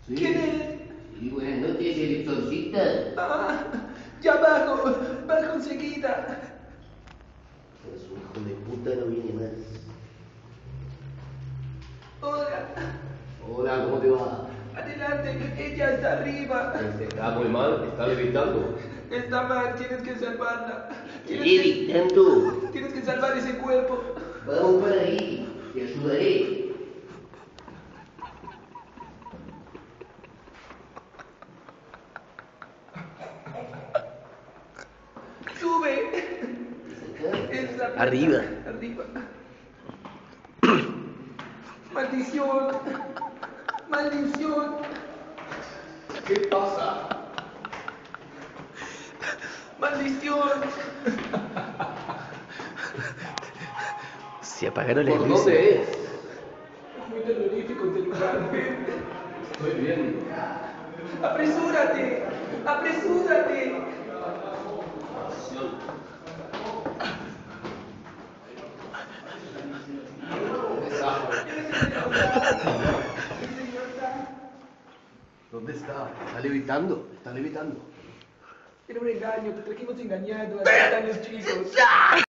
Sí. ¿Quién es? Sí, buenas noches, el exorcista. Ah, ya bajo enseguida. Pues su hijo de puta no viene más. Hola, Hola, ¿cómo te va? adelante, ella está arriba. Está muy mal, está levitando. Está mal, tienes que salvarla. Levitando. Tienes que salvar ese cuerpo. Vamos para ahí, te ayudaré. Sube. ¿Es acá? Es la puerta. Arriba. Arriba. Maldición. Maldición. ¿Qué pasa? Maldición. Se apagaron las ¿Por luces. dónde es? Es muy terrorífico este lugar. Estoy bien. Apresúrate. Apresúrate. ¿Dónde está? Está levitando, está levitando. Era un engaño, te trajimos engañado. Ahí están los chicos.